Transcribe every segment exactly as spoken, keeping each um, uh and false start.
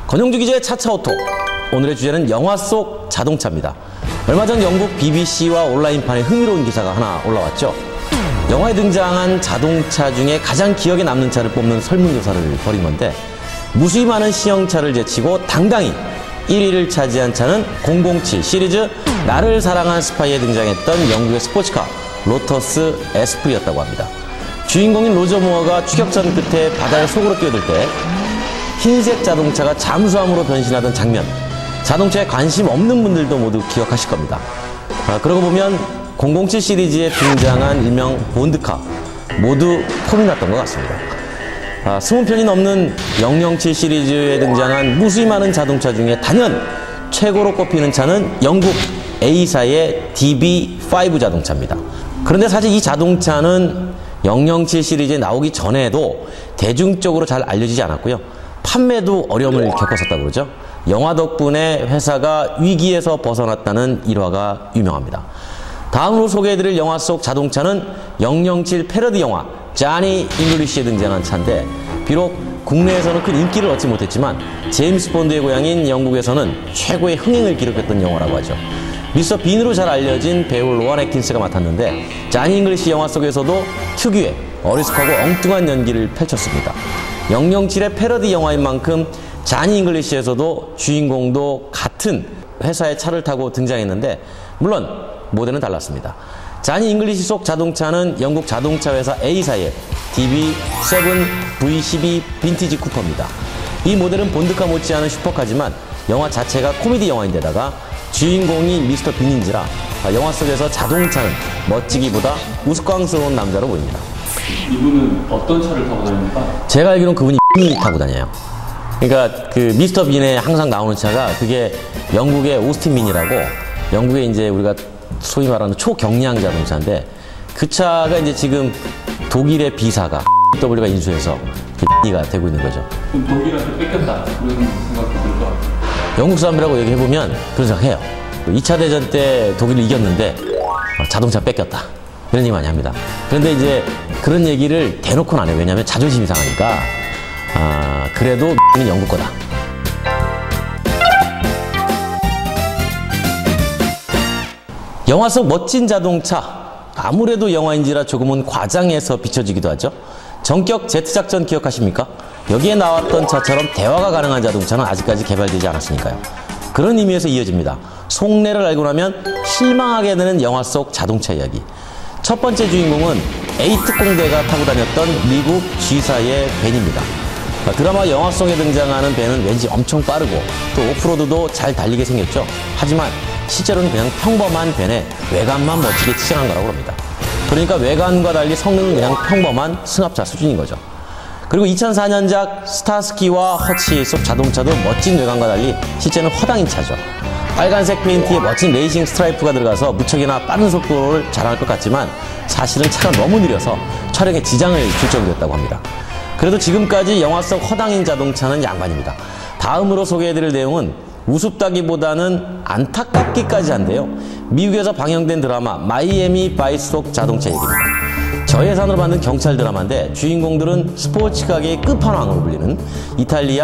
권영주 기자의 차차오토. 오늘의 주제는 영화 속 자동차입니다. 얼마 전 영국 비비씨와 온라인판에 흥미로운 기사가 하나 올라왔죠. 영화에 등장한 자동차 중에 가장 기억에 남는 차를 뽑는 설문조사를 벌인 건데, 무수히 많은 시형차를 제치고 당당히 일 위를 차지한 차는 공공칠 시리즈 나를 사랑한 스파이에 등장했던 영국의 스포츠카 로터스 에스프리였다고 합니다. 주인공인 로저 무어가 추격전 끝에 바다의 속으로 뛰어들 때 흰색 자동차가 잠수함으로 변신하던 장면, 자동차에 관심 없는 분들도 모두 기억하실 겁니다. 아, 그러고 보면 공공칠 시리즈에 등장한 일명 본드카 모두 폼이 났던 것 같습니다. 아, 이십 편이 넘는 영영칠 시리즈에 등장한 무수히 많은 자동차 중에 단연 최고로 꼽히는 차는 영국 A사의 디비 파이브 자동차입니다. 그런데 사실 이 자동차는 영영칠 시리즈에 나오기 전에도 대중적으로 잘 알려지지 않았고요. 판매도 어려움을 겪었었다고 그러죠. 영화 덕분에 회사가 위기에서 벗어났다는 일화가 유명합니다. 다음으로 소개해드릴 영화 속 자동차는 영영칠 패러디 영화 자니 잉글리시에 등장한 차인데, 비록 국내에서는 큰 인기를 얻지 못했지만 제임스 본드의 고향인 영국에서는 최고의 흥행을 기록했던 영화라고 하죠. 미스터 빈으로 잘 알려진 배우 로완 애킨스가 맡았는데, 자니 잉글리시 영화 속에서도 특유의 어리숙하고 엉뚱한 연기를 펼쳤습니다. 영영칠의 패러디 영화인 만큼 자니 잉글리시에서도 주인공도 같은 회사의 차를 타고 등장했는데, 물론 모델은 달랐습니다. 자니 잉글리시 속 자동차는 영국 자동차 회사 A사의 디비 세븐 브이 십이 빈티지 쿠퍼입니다. 이 모델은 본드카 못지않은 슈퍼카지만 영화 자체가 코미디 영화인데다가 주인공이 미스터 빈인지라 영화 속에서 자동차는 멋지기보다 우스꽝스러운 남자로 보입니다. 이분은 어떤 차를 타고 다닙니까? 제가 알기로는 그분이 이 타고 다녀요. 그러니까 그 미스터 빈에 항상 나오는 차가 그게 영국의 오스틴 민이라고, 영국의 이제 우리가 소위 말하는 초경량 자동차인데, 그 차가 이제 지금 독일의 B사가 더블유가 인수해서 이가 되고 있는 거죠. 그럼 독일한테 뺏겼다 그런 생각도 들 것 같아요. 영국 사람들하고 얘기해보면 그런 생각해요. 이 차 대전 때 독일을 이겼는데 자동차 뺏겼다 이런 얘기 많이 합니다. 그런데 이제 그런 얘기를 대놓고는 안 해요. 왜냐하면 자존심이 상하니까. 아, 그래도 는 영국 거다. 영화 속 멋진 자동차, 아무래도 영화인지라 조금은 과장해서 비춰지기도 하죠. 전격 제트작전 기억하십니까? 여기에 나왔던 차처럼 대화가 가능한 자동차는 아직까지 개발되지 않았으니까요. 그런 의미에서 이어집니다. 속내를 알고 나면 실망하게 되는 영화 속 자동차 이야기. 첫 번째 주인공은 에이 특공대가 타고 다녔던 미국 G사의 벤입니다. 드라마 영화 속에 등장하는 벤은 왠지 엄청 빠르고 또 오프로드도 잘 달리게 생겼죠. 하지만 실제로는 그냥 평범한 벤에 외관만 멋지게 치장한 거라고 합니다. 그러니까 외관과 달리 성능은 그냥 평범한 승합차 수준인 거죠. 그리고 이천사 년작 스타스키와 허치 속 자동차도 멋진 외관과 달리 실제는 허당인 차죠. 빨간색 페인트에 멋진 레이싱 스트라이프가 들어가서 무척이나 빠른 속도를 자랑할 것 같지만 사실은 차가 너무 느려서 촬영에 지장을 줄 정도였다고 합니다. 그래도 지금까지 영화 속 허당인 자동차는 양반입니다. 다음으로 소개해드릴 내용은 우습다기보다는 안타깝기까지 한데요. 미국에서 방영된 드라마 마이애미 바이스 속 자동차 얘기입니다. 저예산으로 만든 경찰 드라마인데 주인공들은 스포츠카계의 끝판왕으로 불리는 이탈리아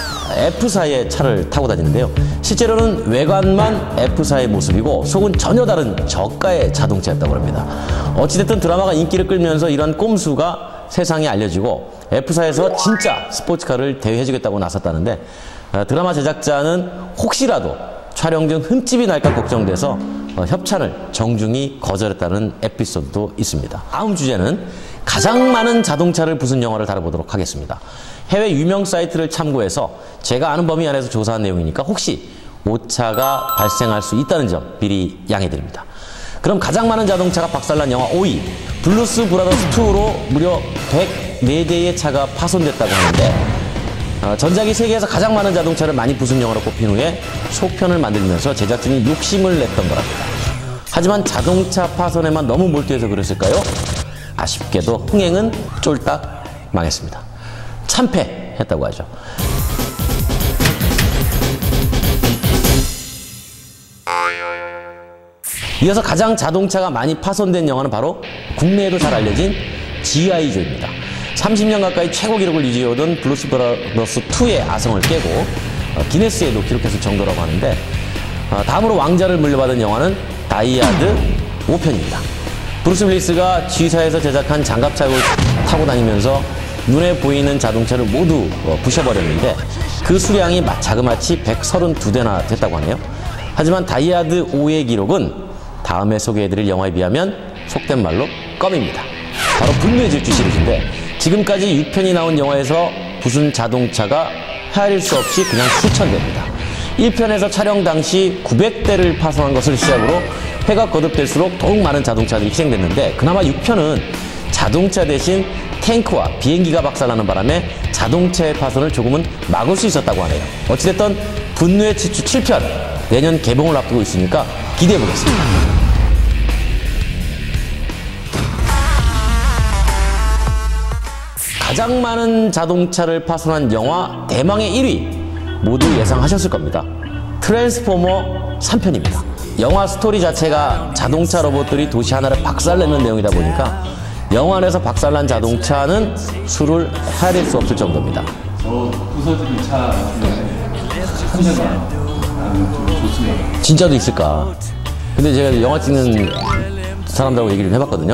F사의 차를 타고 다니는데요. 실제로는 외관만 F사의 모습이고 속은 전혀 다른 저가의 자동차였다고 합니다. 어찌됐든 드라마가 인기를 끌면서 이런 꼼수가 세상에 알려지고 F사에서 진짜 스포츠카를 대여해주겠다고 나섰다는데, 드라마 제작자는 혹시라도 촬영 중 흠집이 날까 걱정돼서 협찬을 정중히 거절했다는 에피소드도 있습니다. 다음 주제는 가장 많은 자동차를 부순 영화를 다뤄보도록 하겠습니다. 해외 유명 사이트를 참고해서 제가 아는 범위 안에서 조사한 내용이니까 혹시 오차가 발생할 수 있다는 점 미리 양해드립니다. 그럼 가장 많은 자동차가 박살난 영화 오 위, 블루스 브라더스 투로 무려 백사 대의 차가 파손됐다고 하는데, 어, 전작이 세계에서 가장 많은 자동차를 많이 부순 영화로 꼽힌 후에 속편을 만들면서 제작진이 욕심을 냈던 거랍니다. 하지만 자동차 파손에만 너무 몰두해서 그랬을까요? 아쉽게도 흥행은 쫄딱 망했습니다. 참패했다고 하죠. 이어서 가장 자동차가 많이 파손된 영화는 바로 국내에도 잘 알려진 지아이 조입니다. 삼십 년 가까이 최고 기록을 유지해오던 블루스 브라더스 투의 아성을 깨고 어, 기네스에도 기록했을 정도라고 하는데, 어, 다음으로 왕자를 물려받은 영화는 다이하드 오 편입니다. 브루스 윌리스가 G사에서 제작한 장갑차를 타고 다니면서 눈에 보이는 자동차를 모두 어, 부셔버렸는데 그 수량이 자그마치 백삼십이 대나 됐다고 하네요. 하지만 다이하드 오의 기록은 다음에 소개해드릴 영화에 비하면 속된 말로 껌입니다. 바로 분노의 질주 시리즈인데 지금까지 육 편이 나온 영화에서 부순 자동차가 헤아릴 수 없이 그냥 수천 대입니다. 일 편에서 촬영 당시 구백 대를 파손한 것을 시작으로 회가 거듭될수록 더욱 많은 자동차들이 희생됐는데 그나마 육 편은 자동차 대신 탱크와 비행기가 박살나는 바람에 자동차의 파손을 조금은 막을 수 있었다고 하네요. 어찌됐든 분노의 질주 칠 편 내년 개봉을 앞두고 있으니까 기대해 보겠습니다. 가장 많은 자동차를 파손한 영화 대망의 일 위 모두 예상하셨을 겁니다. 트랜스포머 삼 편입니다. 영화 스토리 자체가 자동차 로봇들이 도시 하나를 박살내는 내용이다 보니까 영화 안에서 박살난 자동차는 수를 헤아릴 수 없을 정도입니다. 저 부서지는 차 한 대만 좀 좋습니다. 진짜도 있을까? 근데 제가 영화 찍는 사람들하고 얘기를 해봤거든요.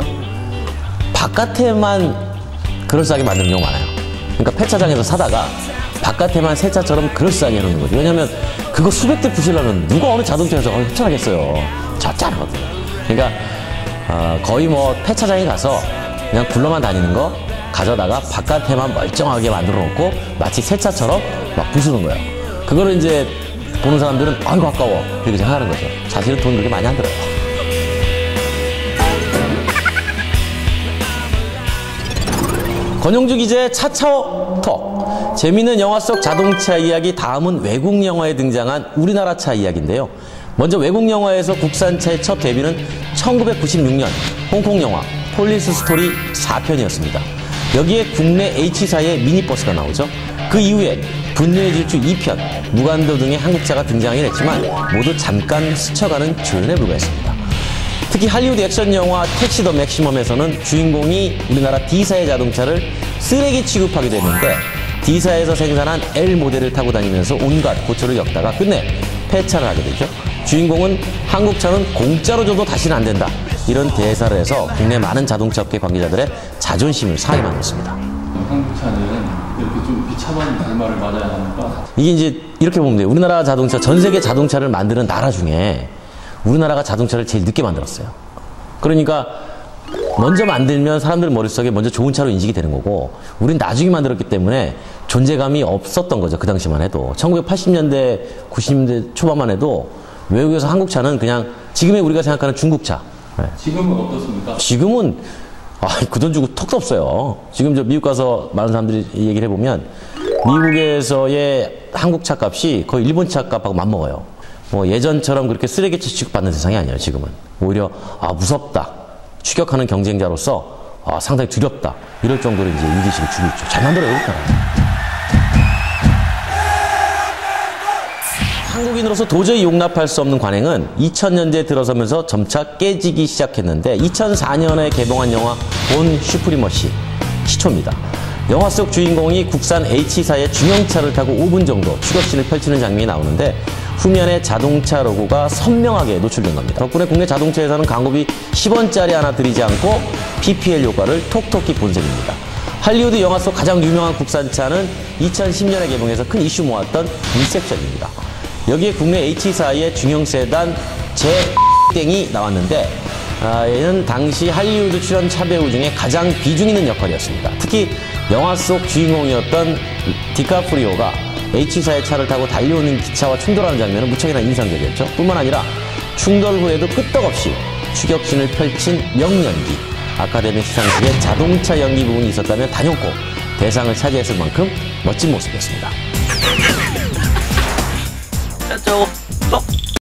바깥에만 그럴싸하게 만드는 경우가 많아요. 그러니까 폐차장에서 사다가 바깥에만 새 차처럼 그럴싸하게 해놓는 거죠. 왜냐면 그거 수백 대 부시려면 누가 어느 자동차에서 어, 흡차하겠어요. 짭짤하거든요. 그러니까 어, 거의 뭐 폐차장에 가서 그냥 굴러만 다니는 거 가져다가 바깥에만 멀쩡하게 만들어 놓고 마치 새 차처럼 막 부수는 거예요. 그거를 이제 보는 사람들은 아이고 아까워 이렇게 생각하는 거죠. 사실은 돈 그렇게 많이 안 들어요. 권용주 기자의 차차오 톡. 재미있는 영화 속 자동차 이야기. 다음은 외국 영화에 등장한 우리나라 차 이야기인데요. 먼저 외국 영화에서 국산차의 첫 데뷔는 천구백구십육 년 홍콩 영화 폴리스 스토리 사 편이었습니다. 여기에 국내 H사의 미니버스가 나오죠. 그 이후에 분노의 질주 이 편, 무간도 등의 한국차가 등장하긴 했지만 모두 잠깐 스쳐가는 조연에 불과했습니다. 특히 할리우드 액션 영화 택시 더 맥시멈에서는 주인공이 우리나라 D사의 자동차를 쓰레기 취급하기도 했는데 D사에서 생산한 L 모델을 타고 다니면서 온갖 고초를 겪다가 끝내 폐차를 하게 되죠. 주인공은 한국차는 공짜로 줘도 다시는 안 된다. 이런 대사를 해서 국내 많은 자동차 업계 관계자들의 자존심을 상하게 만들었습니다. 한국차는 이렇게 좀 비참한 결말을 맞아야 하니까 이게 이제 이렇게 보면 돼요. 우리나라 자동차, 전 세계 자동차를 만드는 나라 중에 우리나라가 자동차를 제일 늦게 만들었어요. 그러니까 먼저 만들면 사람들 머릿속에 먼저 좋은 차로 인식이 되는 거고 우린 나중에 만들었기 때문에 존재감이 없었던 거죠. 그 당시만 해도. 천구백팔십 년대, 구십 년대 초반만 해도 외국에서 한국차는 그냥 지금의 우리가 생각하는 중국차. 네. 지금은 어떻습니까? 지금은 아, 그 돈 주고 턱도 없어요. 지금 저 미국 가서 많은 사람들이 얘기를 해보면 미국에서의 한국차 값이 거의 일본 차 값하고 맞먹어요. 뭐 예전처럼 그렇게 쓰레기차 취급받는 세상이 아니에요. 지금은 오히려 아 무섭다, 추격하는 경쟁자로서 아, 상당히 두렵다 이럴 정도로 이제 인지식을 주고 있죠. 잘 만들어요, 그러니까. 한국인으로서 도저히 용납할 수 없는 관행은 이천 년대에 들어서면서 점차 깨지기 시작했는데 이천사 년에 개봉한 영화 본 슈프리머시 시초입니다. 영화 속 주인공이 국산 H사의 중형차를 타고 오 분 정도 추격신을 펼치는 장면이 나오는데 후면에 자동차 로고가 선명하게 노출된 겁니다. 덕분에 국내 자동차에서는 광고비 십 원짜리 하나 들이지 않고 피피엘 효과를 톡톡히 본 셈입니다. 할리우드 영화 속 가장 유명한 국산차는 이천십 년에 개봉해서 큰 이슈 모았던 인셉션입니다. 여기에 국내 H사의 중형 세단 제 땡이 나왔는데 아, 얘는 당시 할리우드 출연 차배우 중에 가장 비중 있는 역할이었습니다. 특히 영화 속 주인공이었던 디카프리오가 H사의 차를 타고 달려오는 기차와 충돌하는 장면은 무척이나 인상적이었죠. 뿐만 아니라 충돌 후에도 끄떡없이 추격신을 펼친 명연기. 아카데미 시상식에 자동차 연기 부분이 있었다면 단연코 대상을 차지했을 만큼 멋진 모습이었습니다. 짜죠.